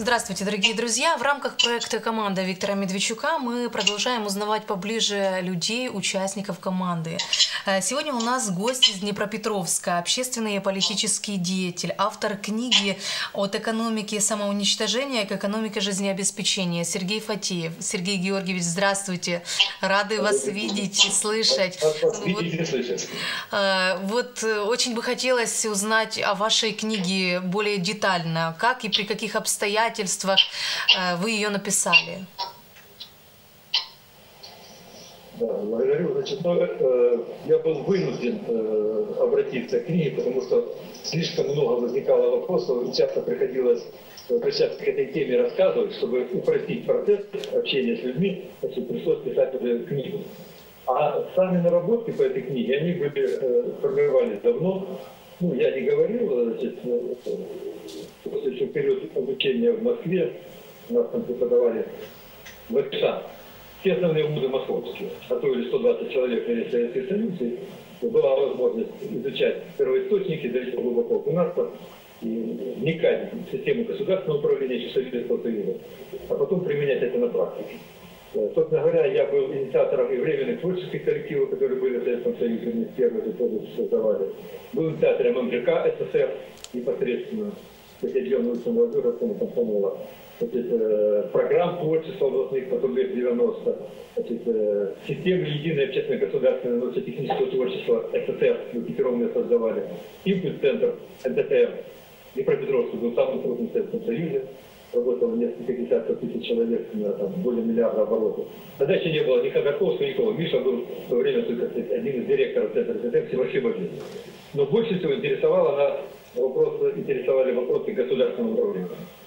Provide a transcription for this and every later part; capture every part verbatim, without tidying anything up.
Здравствуйте, дорогие друзья! В рамках проекта «Команда» Виктора Медведчука мы продолжаем узнавать поближе людей, участников команды. Сегодня у нас гость из Днепропетровска, общественный и политический деятель, автор книги «От экономики самоуничтожения к экономике жизнеобеспечения» Сергей Фатеев. Сергей Георгиевич, здравствуйте! Рады вас видеть и слышать. Вот, вот очень бы хотелось узнать о вашей книге более детально, как и при каких обстоятельствах вы ее написали. Да, благодарю. Значит, ну, э, я был вынужден э, обратиться к книге, потому что слишком много возникало вопросов, и часто приходилось обращаться к этой теме, рассказывать, чтобы упростить процесс общения с людьми, значит, пришлось писать уже книгу. А сами наработки по этой книге, они были, э, формировались давно. Ну, я не говорил, значит, после еще период обучения в Москве, нас там преподавали в ВКШ, все основные вузы московские, готовили сто двадцать человек на Советский Союз, и была возможность изучать первоисточники, далеко глубоко окунаться и вникать в систему государственного управления Советского Союза, а потом применять это на практике. Собственно говоря, я был инициатором и временных творческих коллективов, которые были в Советском Союзе, мы первые тоже создавали. Был инициатором эм джэ ка эс эс эр непосредственно, отделенную молодежи, комсомола. Значит, программ творчества областных потом лет девяносто, значит, системы единой общественно-государственной научно-технического творчества эс эс эр, Петеровны создавали, импульс-центр эн тэ тэ эр, Днепропетровский был самым крупным в Советском Союзе. Работало несколько десятков тысяч человек на там, более миллиарда оборотов. Тогда еще не было ни Ходорковского, никого. Миша был в то время только один из директоров центра эс эс эр Всевообще. Но больше всего интересовало нас вопросы, интересовали вопросы государственного управления.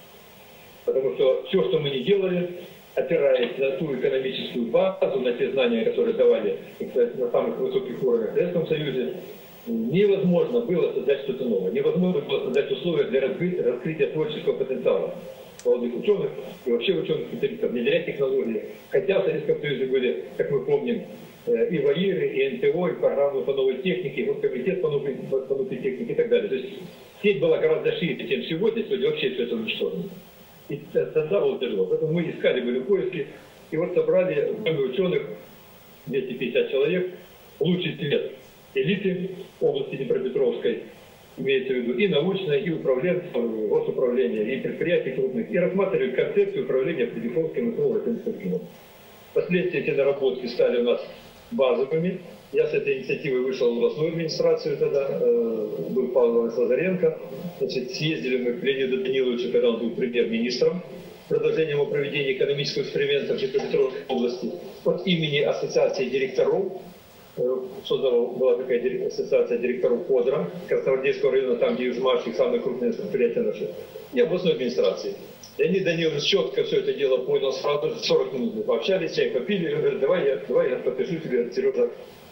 Потому что все, что мы не делали, опираясь на ту экономическую базу, на те знания, которые давали на самых высоких уровнях в Советском Союзе, невозможно было создать что-то новое. Невозможно было создать условия для раскрытия творческого потенциала молодых ученых и вообще ученых-специалистов, внедрять технологии. Хотя в Советском Союзе были, как мы помним, и ВАИРы, и эн тэ о, и программы по новой технике, и Госкомитет по новой, по новой технике и так далее. То есть сеть была гораздо шире, чем сегодня, сегодня вообще все это уничтожено. И тогда было тяжело. Поэтому мы искали, были поиски, и вот собрали в доме ученых двести пятьдесят человек, лучший цвет элиты области Днепропетровской, имеется в виду и научное, и управленцев, госуправление, и предприятий крупных, и рассматривали концепцию управления по Телефонским и Слово-Латинским. Впоследствии эти наработки стали у нас базовыми. Я с этой инициативой вышел в областную администрацию тогда, э, был Павел Лазаренко. Значит, съездили мы к Леониду Даниловичу, когда он был премьер-министром, с предложением о проведении экономического эксперимента в Днепропетровской области от имени Ассоциации директоров. Создала, была такая ассоциация директоров Кодра, Красногвардейского района, там, где Южмаш, и самые крупные предприятия наши, и областной администрации. Леонид Данилович четко все это дело понял, сразу сорок минут мы пообщались, чай попили, и он говорит, давай я, давай я подпишу тебе, Сережа,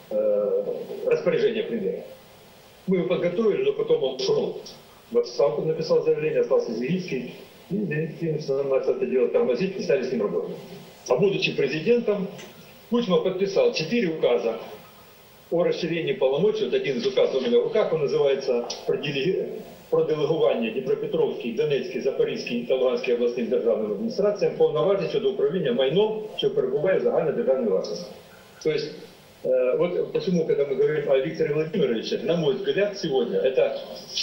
э, распоряжение примера. Мы его подготовили, но потом он ушел. Вот сам написал заявление, остался Зелинский, и Леонид начал это дело тормозить, и стали с ним работать. А будучи президентом, Кучма подписал четыре указа о расширении полномочий, вот один из указов у меня в руках, он называется «Про делегування Дніпропетровській, Донецькій, Запорізькій та Луганській обласним державним адміністраціям повноважень щодо управління майном, що перебуває в загальнодержавній власності». То есть, э, вот почему, когда мы говорим о Викторе Владимировиче, на мой взгляд, сегодня это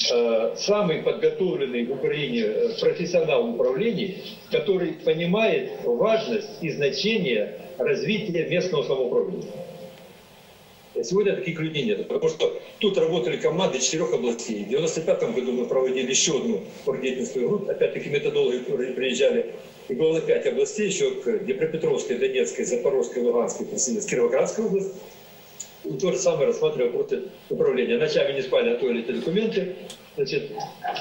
э, самый подготовленный в Украине профессионал в управлении, который понимает важность и значение развития местного самоуправления. Сегодня таких людей нет, потому что тут работали команды четырех областей. В девяносто пятом году мы проводили еще одну координационную группу, опять-таки методологи приезжали. И было пять областей, еще к Днепропетровской, Донецкой, Запорожской, Луганской, Кировоградской области. И то же самое рассматривали вопросы управления. Ночами не спали, готовили эти документы. Значит,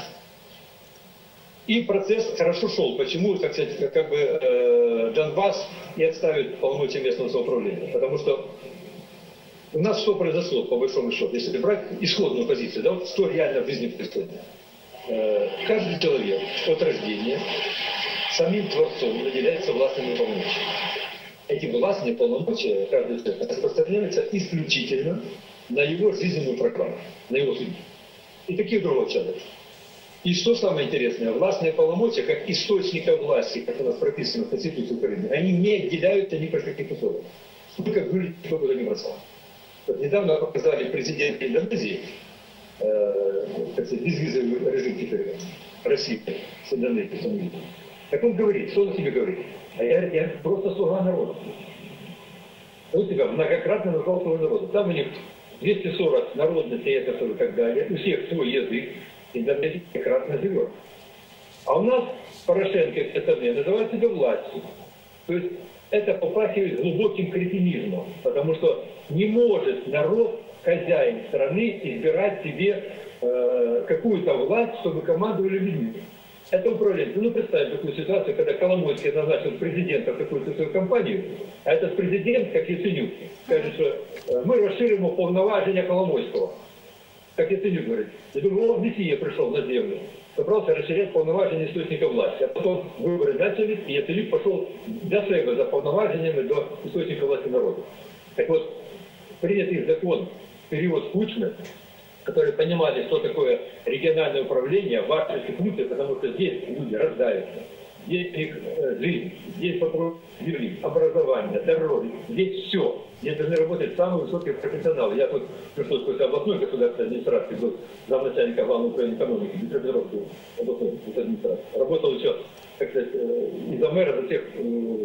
и процесс хорошо шел. Почему, так сказать, как бы э, Донбасс и отставит полномочия местного самоуправления? Потому что у нас что произошло, по большому счету, если брать исходную позицию, да, вот что реально в жизни происходит. Э, каждый человек от рождения самим Творцом наделяется властными полномочиями. Эти властные полномочия каждый человек распространяются исключительно на его жизненную программу, на его жизнь. И таких другого человека. И что самое интересное, властные полномочия, как источника власти, как у нас прописано в Конституции Украины, они не отделяются ни при каких условиях. Сколько были, кто куда не бросал. Вот недавно показали президент Индонезии, э, так сказать, безвизовый режим теперь России с Индонезией. Так он говорит, что он себе говорит? А я, я просто слуга народа. Он себя многократно назвал слугой народа. Там у них двести сорок народностей и так далее. У всех свой язык. Индонезия прекрасно живет. А у нас Порошенко и все остальные называют себя властью. То есть это попахивает глубоким кретинизмом. Потому что не может народ, хозяин страны, избирать себе э, какую-то власть, чтобы командовали людьми. Это управление. Ну, представим такую ситуацию, когда Коломойский назначил президента в какую-то свою компанию, а этот президент, как Яценюк, скажет, что э, мы расширим полноважения Коломойского. Как Яценюк говорит, я думаю, он Мессия пришел на землю, собрался расширять полноважения источника власти. А потом выборы начались, и Яценюк пошел для себя за полноважениями до источника власти народа. Так вот, принятый закон в период Кучмы, которые понимали, что такое региональное управление, важно секунды, потому что здесь люди рождаются, здесь их э, жизнь, здесь вопрос земли, образование, дороги, здесь все. Здесь должны работать самые высокие профессионалы. Я тут пришел с какой-то областной государственной администрации, был замначальника главного управления экономики, Дмитровской областной администрации. Работал еще, как сказать, э, из-за мэра за всех э,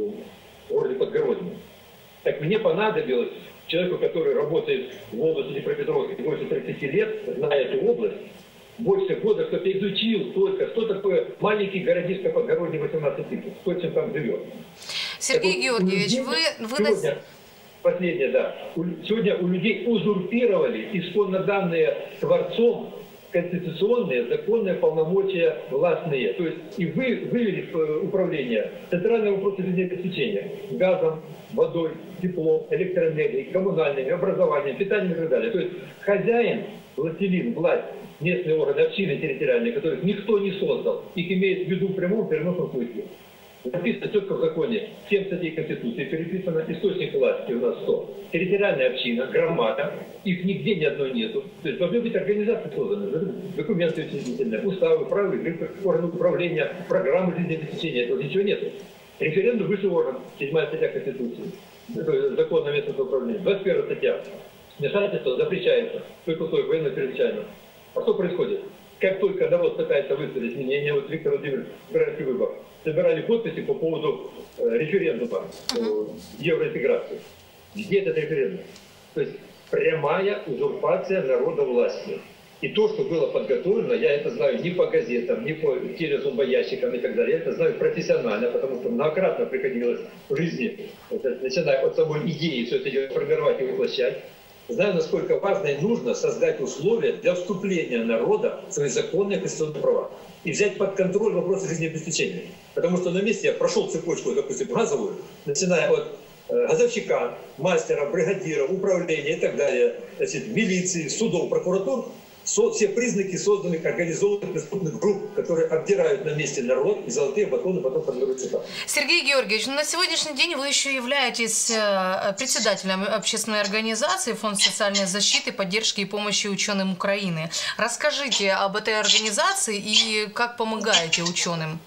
в городе Подгородне. Так мне понадобилось человеку, который работает в области Днепропетровской больше тридцати лет, зная эту область, больше года кто-то изучил только, что такое маленький городишко Подгородне восемнадцать тысяч, кто чем там живет. Сергей так Георгиевич, вот, вы... вы сегодня, нас... Последнее, да. Сегодня у людей узурпировали исконно данные Творцом конституционные, законные полномочия властные. То есть и вы вывели в управление центральные вопросы жизнеобеспечения газом, водой, теплом, электроэнергией, коммунальными, образованием, питанием и так далее. То есть хозяин, властелин, власть, местные органы, общины территориальные, которых никто не создал, их имеет в виду в прямом переносном смысле. Написано четко в законе, семь статей Конституции переписано, источник власти у нас сто. Территориальная община, громада, их нигде ни одной нету. То есть должны быть организации созданы, документы учредительные, уставы, правила, органы управления, программы жизнеобеспечения, этого ничего нету. Референдум высший орган, седьмая статья Конституции, закон о местном управлении, двадцать первая статья. Вмешательство запрещается, только условия военно-чрезвычайно. А что происходит? Как только народ пытается высказать мнение, вот Виктор Владимирович, избирательный выбор, собирали подписи по поводу э, референдума э, евроинтеграции. Где этот референдум? То есть прямая узурпация народа власти. И то, что было подготовлено, я это знаю не по газетам, не по телезомбоящикам и так далее, я это знаю профессионально, потому что многократно приходилось в жизни, это, начиная от самой идеи, все это формировать и воплощать. Знаю, насколько важно и нужно создать условия для вступления народа в свои законные конституционные права и взять под контроль вопросы жизнеобеспечения. Потому что на месте я прошел цепочку, допустим, газовую, начиная от э, газовщика, мастера, бригадира, управления и так далее, значит, милиции, судов, прокуратур, со, все признаки созданных организованных преступных групп, которые обдирают на месте народ, и золотые батоны потом формируют цвета. Сергей Георгиевич, ну, на сегодняшний день вы еще являетесь председателем общественной организации Фонд социальной защиты, поддержки и помощи ученым Украины. Расскажите об этой организации и как помогаете ученым.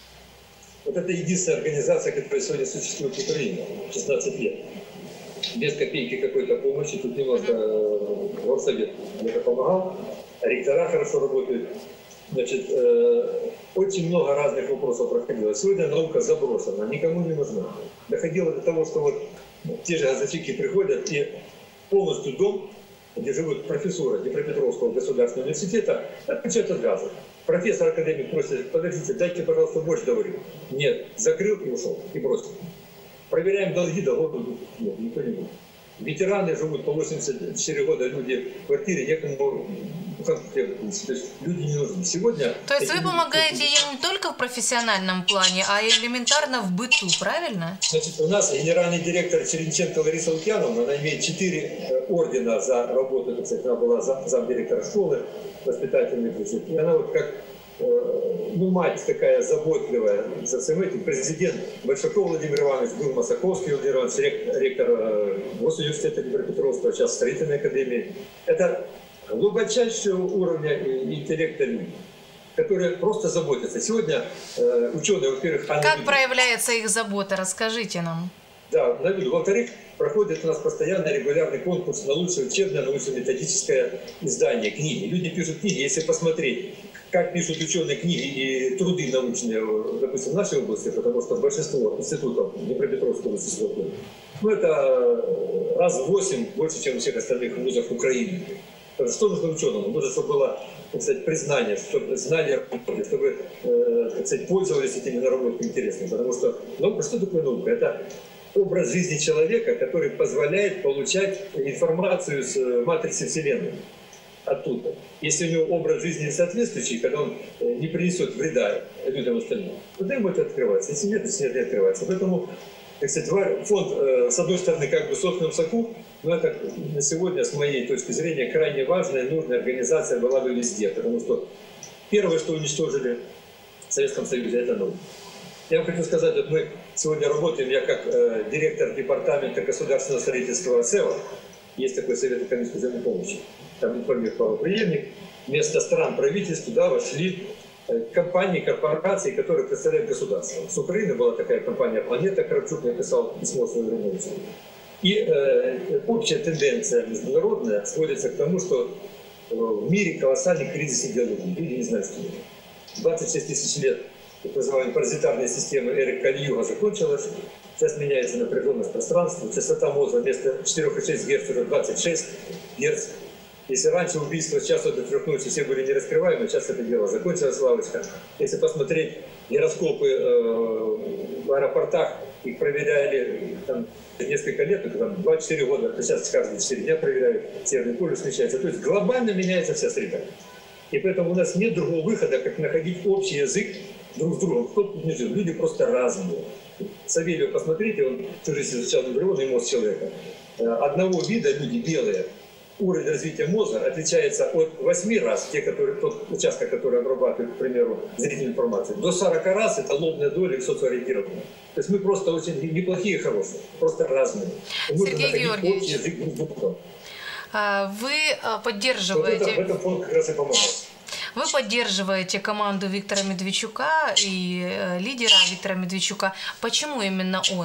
Вот это единственная организация, которая сегодня существует в Украине, шестнадцать лет. Без копейки какой-то помощи, тут немножко горсовет мне помогал, ректора хорошо работают. Значит, э, очень много разных вопросов проходило. Сегодня наука забросана, никому не нужна. Доходило до того, что вот те же газовщики приходят и полностью дом, где живут профессора Днепропетровского государственного университета, отключают от газа. Профессор-академик просит, подождите, дайте, пожалуйста, борщ доварю. Нет, закрыл и ушел, и бросил. Проверяем долги, долгов нет, никто не будет. Ветераны живут по восемьдесят четыре года, люди в квартире, некому, то есть люди не нужны. Сегодня... То есть вы помогаете им не только в профессиональном плане, а и элементарно в быту, правильно? Значит, у нас генеральный директор Черенченко Лариса Лукьяновна, она имеет четыре ордена за работу, так сказать, она была зам, замдиректора школы воспитательной, и она вот как... ну, мать такая заботливая за всем этим. Президент Большаков Владимир Иванович, был Масаковский Владимир Иванович, ректор Госуниверситета Днепропетровского, сейчас строительной академии. Это глубочайшего уровня интеллекта люди. которые просто заботятся. Сегодня э, ученые, во-первых... Как проявляется их забота? Расскажите нам. Да, на виду. Во-вторых, проходит у нас постоянно регулярный конкурс на лучшее учебное научно-методическое издание книги. Люди пишут книги, если посмотреть, как пишут ученые книги и труды научные, допустим, в нашей области, потому что большинство институтов Днепропетровского института, ну это раз в восемь больше, чем у всех остальных вузов Украины. Что нужно ученому? Нужно, чтобы было, так сказать, признание, чтобы знали, чтобы, э, так сказать, пользовались этими наработками интересными. Потому что наука, что такое наука? Это образ жизни человека, который позволяет получать информацию с матрицы Вселенной оттуда. Если у него образ жизни не соответствующий, когда он не принесет вреда людям остальным, тогда ему это открывается. Если нет, то нет, не открывается. Поэтому, так сказать, фонд, с одной стороны, как бы в собственном соку, но это на сегодня, с моей точки зрения, крайне важная, нужная организация была бы везде. Потому что первое, что уничтожили в Советском Союзе, это наука. Я вам хочу сказать, вот мы сегодня работаем, я как э, директор департамента государственного строительства СЭВА, есть такой Совет экономической взаимопомощи, там информирует правопреемник, вместо стран правительств туда вошли э, компании, корпорации, которые представляют государство. С Украины была такая компания «Планета», Кравчук написал письмо в свое время. И э, общая тенденция международная сводится к тому, что в мире колоссальный кризис идеологии. Люди не знают, что это. двадцать шесть тысяч лет так называемая паразитарная система эры Кали-Юга закончилась. Сейчас меняется напряженность пространства. Частота мозга вместо четырёх и шести герц уже двадцать шесть герц. Если раньше убийства с часу до трех ночи все были не раскрываемы, сейчас это дело закончилась, лавочка. Если посмотреть гироскопы э, в аэропортах, их проверяли там, несколько лет, там, два-четыре года, то сейчас каждые четыре дня проверяют, Северный полюс смещается. То есть глобально меняется вся среда. И поэтому у нас нет другого выхода, как находить общий язык друг с другом. Кто тут не жил? Люди просто разные. Савельева, посмотрите, он всю жизнь изучал эмбрионный мозг человека. Одного вида люди белые. Уровень развития мозга отличается от восьми раз, те, которые, тот участок, который обрабатывает, к примеру, зрительную информацию, до сорока раз это лобная доля и социоориентированная. То есть мы просто очень неплохие и хорошие, просто разные. Сергей Георгиевич, вы поддерживаете... Вот это, в этом фонд как раз и помогает. Вы поддерживаете команду Виктора Медведчука и лидера Виктора Медведчука. Почему именно он?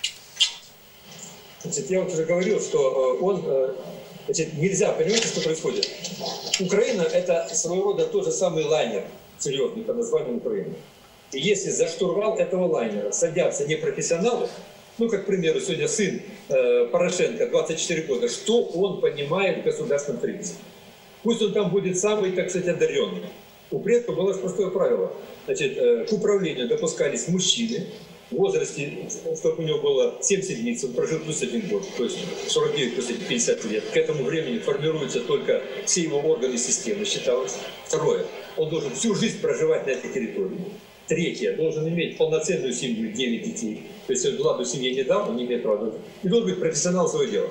Значит, я вот уже говорил, что он... Значит, нельзя, понимаете, что происходит? Украина – это своего рода тот же самый лайнер, серьезный, под названием Украина. И если за штурвал этого лайнера садятся непрофессионалы, ну, как, к примеру, сегодня сын э, Порошенко, двадцать четыре года, что он понимает в государственном строительстве? Пусть он там будет самый, так сказать, одаренный. У предков было простое правило. Значит, э, к управлению допускались мужчины в возрасте, чтобы у него было семь седмиц, он прожил плюс один год, то есть сорок девять плюс пятьдесят лет. К этому времени формируются только все его органы системы, считалось. Второе, он должен всю жизнь проживать на этой территории. Третье, должен иметь полноценную семью, девять детей. То есть, если он ладу семье не дал, он не имеет права. И должен быть профессионал своего дела.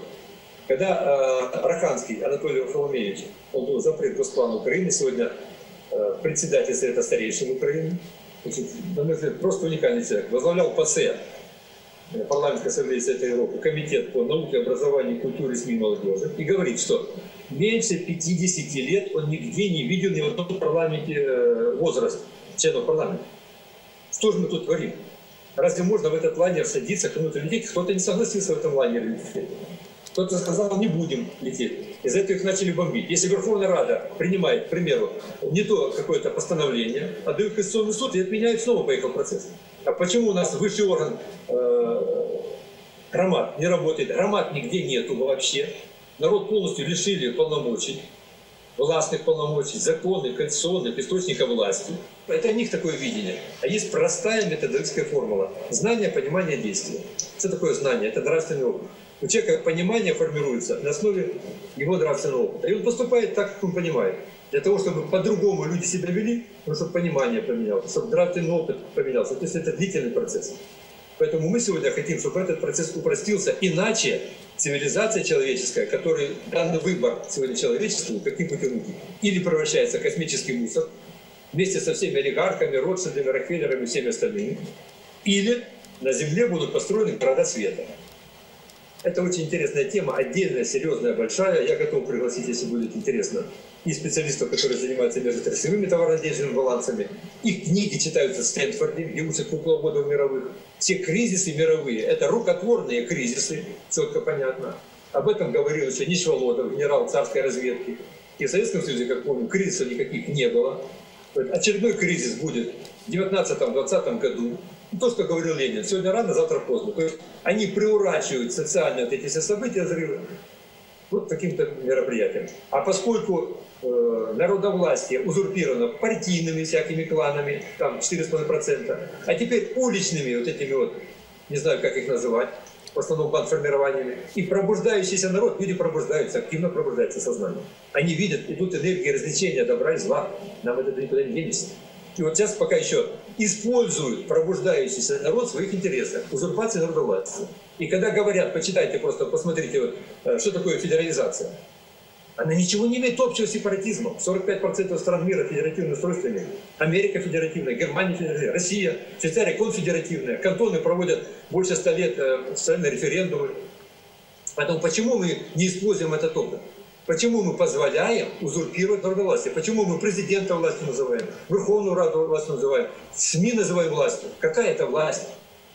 Когда э, Раханский Анатолий Варфоломеевич, он был зампред Госплана Украины, сегодня э, председатель Совета старейшин Украины, значит, на мой взгляд, просто уникальный человек, возглавлял ПАСЕ, парламентской ассамблеи Совета Европы, комитет по науке, образованию, культуре, СМИ, молодежи, и говорит, что меньше пятидесяти лет он нигде не видел ни в одном парламенте э, возраст членов парламента. Что же мы тут творим? Разве можно в этот лайнер садиться, кому-то лететь? Кто-то не согласился в этом лайнере лететь. Кто-то сказал, не будем лететь. Из-за этого их начали бомбить. Если Верховная Рада принимает, к примеру, не то какое-то постановление, отдают в Конституционный суд и отменяют, снова поехал процесс. А почему у нас высший орган э, Громад не работает? Громад нигде нету вообще. Народ полностью лишили полномочий, властных полномочий, законных, конституционных, источников власти. Это у них такое видение. А есть простая методологическая формула. Знание, понимание, действие. Что такое знание? Это нравственный опыт. У человека понимание формируется на основе его нравственного опыта. И он поступает так, как он понимает. Для того, чтобы по-другому люди себя вели, ну, чтобы понимание поменялось, чтобы нравственный опыт поменялся. То есть это длительный процесс. Поэтому мы сегодня хотим, чтобы этот процесс упростился. Иначе цивилизация человеческая, которая данный выбор сегодня человечеству, каким путем идти, или превращается в космический мусор, вместе со всеми олигархами, Ротшильдами, Рокфеллерами и всеми остальными, или на Земле будут построены города света. Это очень интересная тема, отдельная, серьезная, большая. Я готов пригласить, если будет интересно, и специалистов, которые занимаются межотраслевыми товарно-денежными балансами. Их книги читаются в Стэнфорде, где учат кукловодов мировых. Все кризисы мировые – это рукотворные кризисы, четко понятно. Об этом говорил еще Нишволодов, генерал царской разведки. И в Советском Союзе, как помню, кризисов никаких не было. Очередной кризис будет в девятнадцатом-двадцатом году. То, что говорил Ленин, сегодня рано, завтра поздно. То есть они приурачивают социальные вот эти все события, взрывы, вот таким-то мероприятием. А поскольку э, народовластие узурпировано партийными всякими кланами, там четыре с половиной процента, а теперь уличными вот этими вот, не знаю, как их называть, в основном бандформированиями, и пробуждающийся народ, люди пробуждаются, активно пробуждается сознание. Они видят, идут энергии развлечения, добра и зла. Нам это никуда не денется. И вот сейчас пока еще используют пробуждающийся народ в своих интересах, узурпация народовластия. И когда говорят, почитайте просто, посмотрите, вот, что такое федерализация. Она ничего не имеет общего с сепаратизмом. сорок пять процентов стран мира федеративное устройство имеют. Америка федеративная, Германия федеративная, Россия, Швейцария конфедеративная. Кантоны проводят больше ста лет официальные референдумы. Поэтому почему мы не используем этот опыт? Почему мы позволяем узурпировать народовластие? Почему мы президента властью называем, Верховную Раду властью называем, СМИ называем властью? Какая это власть?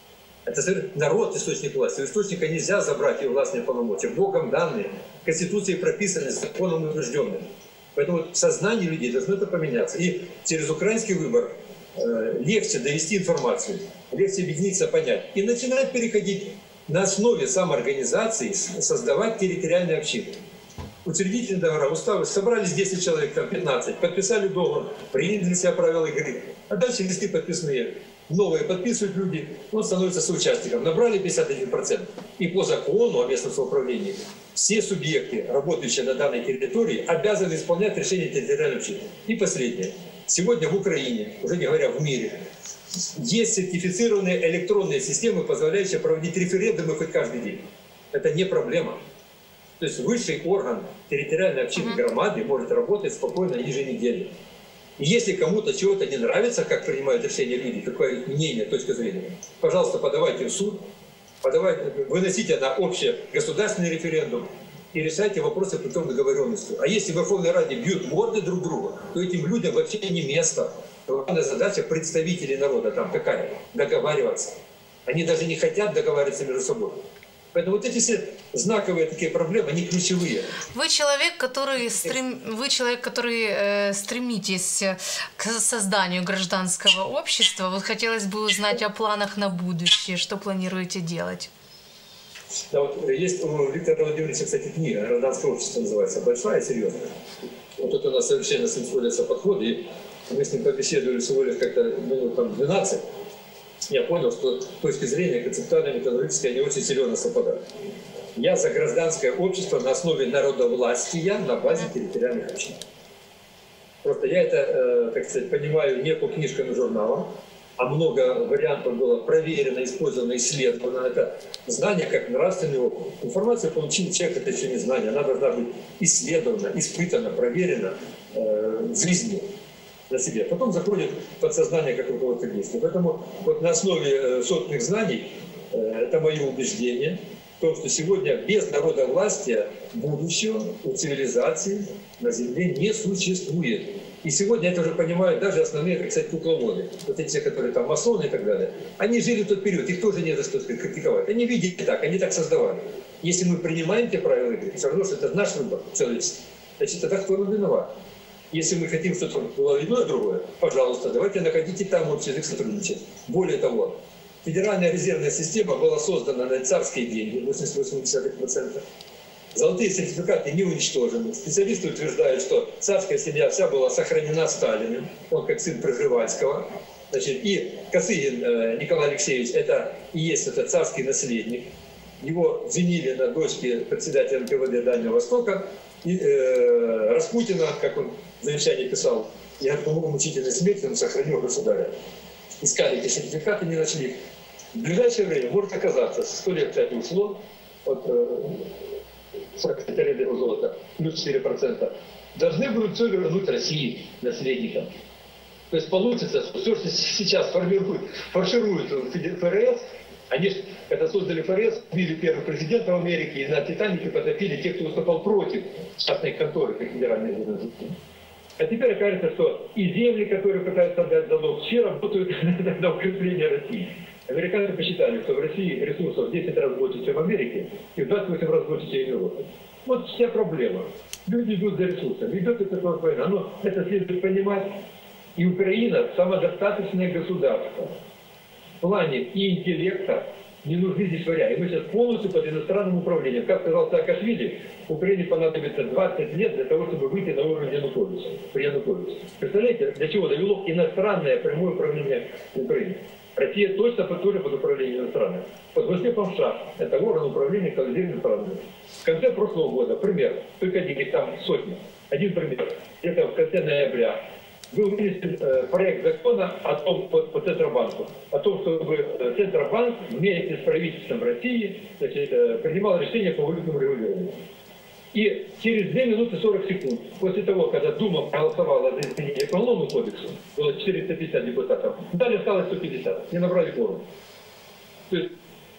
Это народ источник власти. У источника нельзя забрать его властные полномочия. Богом данные, Конституцией прописаны, законом утвержденные. Поэтому в сознании людей должно это поменяться. И через украинский выбор э, легче довести информацию, легче объединиться, понять. И начинать переходить на основе самоорганизации, создавать территориальные общины. Учредительные договора, уставы, собрались десять человек, там пятнадцать, подписали договор, приняли для себя правила игры. А дальше листы подписные, новые подписывают люди, он становится соучастником. Набрали пятьдесят один процент. И по закону о местном самоуправлении все субъекты, работающие на данной территории, обязаны исполнять решения территориальной общины. И последнее. Сегодня в Украине, уже не говоря в мире, есть сертифицированные электронные системы, позволяющие проводить референдумы хоть каждый день. Это не проблема. То есть высший орган территориальной общины громады может работать спокойно еженедельно. И если кому-то чего-то не нравится, как принимают решения люди, какое мнение, точка зрения, пожалуйста, подавайте в суд, подавайте, выносите на общий государственный референдум и решайте вопросы путем договоренности. А если в Верховной Раде бьют морды друг друга, то этим людям вообще не место. Главная задача представителей народа там какая? Договариваться. Они даже не хотят договариваться между собой. Поэтому вот эти все знаковые такие проблемы, они ключевые. Вы человек, который, стрем... Вы человек, который э, стремитесь к созданию гражданского общества. Вот хотелось бы узнать о планах на будущее. Что планируете делать? Да, вот есть у Виктора Владимировича, кстати, книга «Гражданское общество» называется. Большая, серьезная. Вот тут у нас совершенно с ним сходятся подходы. И мы с ним побеседовали всего лишь как-то минут там двенадцать. Я понял, что с точки зрения концептуальной, методологической они очень серьезно совпадают. Я за гражданское общество на основе народовластия на базе территориальных общин. Просто я это, так сказать, понимаю не по книжкам и журналам, а много вариантов было проверено, использовано, исследовано. Это знание как нравственный опыт. Информацию получил человек, это еще не знание. Она должна быть исследована, испытана, проверена э, в жизни. На себе. Потом заходит подсознание как руководство действия. Поэтому вот на основе собственных знаний, это мое убеждение, в том, что сегодня без народовластия будущего у цивилизации на Земле не существует. И сегодня это уже понимают даже основные, так сказать, кукловоды. Вот эти, которые там масоны и так далее. Они жили в тот период, их тоже не за что критиковать. Они видели так, они так создавали. Если мы принимаем те правила игры, все равно, что это наш выбор человеческий, значит, тогда кто виноват? Если мы хотим, чтобы было иное другое, пожалуйста, давайте находите там общий язык сотрудничать. Более того, Федеральная резервная система была создана на царские деньги, восемьдесят восемь процентов. Золотые сертификаты не уничтожены. Специалисты утверждают, что царская семья вся была сохранена Сталиным, он как сын Пржевальского. Значит, и Косыгин Николай Алексеевич, это и есть это царский наследник. Его женили на дочке председателя эн ка вэ дэ Дальнего Востока. И, э, Распутина, как он в завещании писал, я помогу мучительной смерти, он сохранил государя. Искали эти сертификаты, не нашли. В ближайшее время может оказаться, сто лет, кстати, ушло, от сорок лет золота, плюс четыре процента, должны будут все вернуть России, наследникам. То есть получится, что все, что сейчас формируют, фаршируют ФРС, Они же, когда создали ФРС, убили первых президентов Америки и на «Титанике» потопили тех, кто выступал против частной конторы, как федеральные ведомства. А теперь окажется, что и земли, которые пытаются отдать залог, все работают на укрепление России. Американцы посчитали, что в России ресурсов в десять раз больше, чем в Америке, и в двадцать восемь раз больше, чем в Европе. Вот вся проблема. Люди идут за ресурсами. Идет эта война. Но это следует понимать. И Украина самодостаточное государство. В плане и интеллекта не нужны здесь варианты. И мы сейчас полностью под иностранным управлением. Как сказал Саакашвили, Украине понадобится двадцать лет для того, чтобы выйти на уровень Януковича. При Януковиче. Представляете, для чего довело иностранное прямое управление Украиной? Россия точно тоже под управлением иностранных. Под Гослепом США. Это орган управления коллективными странами. В конце прошлого года, пример, только один, их там сотни. Один пример. Это в конце ноября был вынесен э, проект закона о том, по, по Центробанку, о том, чтобы э, Центробанк вместе с правительством России, значит, э, принимал решение по валютному регулированию. И через две минуты сорок секунд, после того, когда Дума проголосовала за изменение к Уголовному кодексу, было четыреста пятьдесят депутатов, далее осталось сто пятьдесят, не набрали кворум. То есть,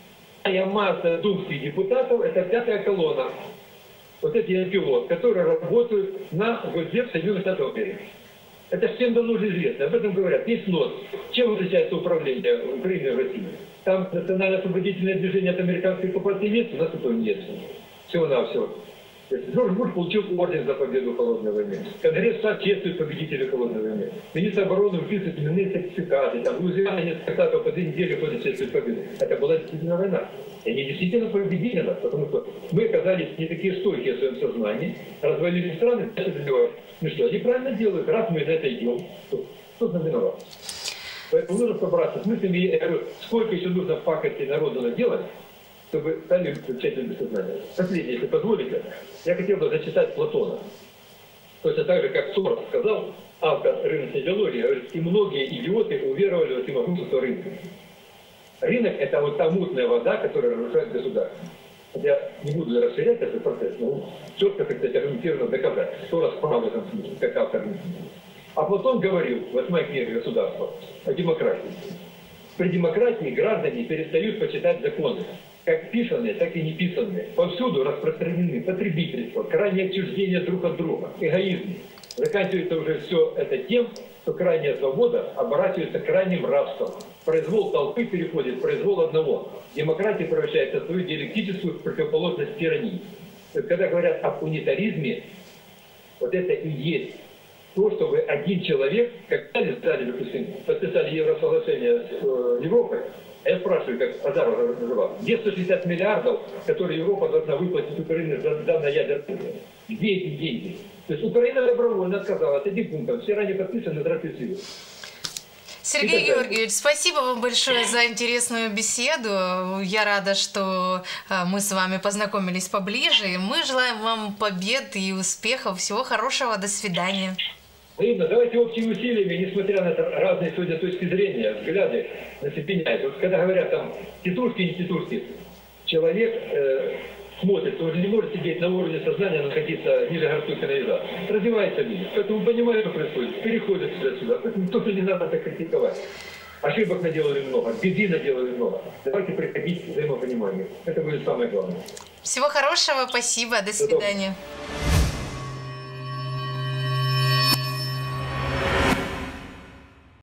масса думских депутатов – это пятая колонна. Вот эти пилот, которые работают на Госдеп Соединенных Штатов Америки. Это всем давно уже известно, об этом говорят. Есть НОС. Чем отличается управление Украины и России? Там национально-освободительное движение от американской оккупации нет, у нас этого нет. Всего-навсего. Джордж Буш получил орден за победу в холодной войне. Конгресс США чествует победителей холодной войны. Министр обороны выписывает именные сертификаты. Там Луизиана несколько штатов по две недели ходят чествуют победу. Это была действительно война. И они действительно победили нас, потому что мы оказались не такие стойкие в своем сознании, развалили страны, дальше добивались. Ну что, они правильно делают, раз мы на это идем, то кто нам виноват? Поэтому нужно собраться с мыслями, я говорю, сколько еще нужно пакости народу наделать, чтобы стали включать для сознания. Последнее, если позволите, я хотел бы зачитать Платона. Точно так же, как Сорос сказал, автор рыночной идеологии, говорит, и многие идиоты уверовали в всемогущество рынка. Рынок – это вот та мутная вода, которая разрушает государство. Я не буду расширять этот процесс, но четко, кстати, аргументированно доказать, что раз прав в этом смысле, как автор. А Платон говорил, восьмая книга «Государство», о демократии. При демократии граждане перестают почитать законы, как писанные, так и неписанные. Повсюду распространены потребительство, крайнее отчуждение друг от друга, эгоизм. Заканчивается уже все это тем, что крайняя свобода оборачивается крайним рабством. Произвол толпы переходит в произвол одного. Демократия превращается в свою диалектическую противоположность тирании. То есть, когда говорят об унитаризме, вот это и есть то, чтобы один человек, как Сталин, допустим, подписали Евросоглашение с э, Европой, а я спрашиваю, как Азаров называл, где сто шестьдесят миллиардов, которые Европа должна выплатить Украине за данное ядерное? Где эти деньги? То есть Украина добровольно отказалась этим пунктом. Все ранее подписаны, здравствуйте. Сергей Георгиевич, спасибо вам большое за интересную беседу. Я рада, что мы с вами познакомились поближе. Мы желаем вам побед и успехов. Всего хорошего. До свидания. Именно, давайте общими усилиями, несмотря на разные сегодня точки зрения, взгляды на себя. Вот когда говорят там титушки, не титушки, человек э, смотрит, он же не может сидеть на уровне сознания, находиться ниже городской канализации. Развивается мир. Поэтому понимает, что происходит, переходит сюда-сюда. Поэтому тоже не надо так критиковать. Ошибок наделали много, беды наделали много. Давайте приходить к взаимопониманию. Это будет самое главное. Всего хорошего, спасибо, до свидания.